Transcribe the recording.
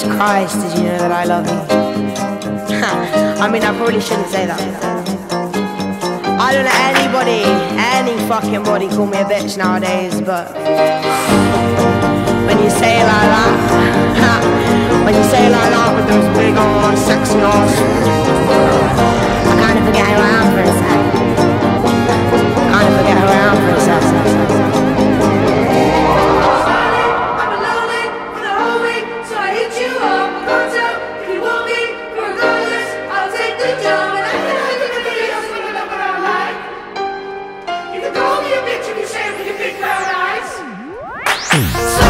Christ, did you know that I love you? I mean, I probably shouldn't say that. I don't let anybody, any fucking body call me a bitch nowadays, but when you say it like that, when you say it like that with those big arms, sexy arms, I kind of forget who I am for a sec. Kind of forget who I am for a sec. So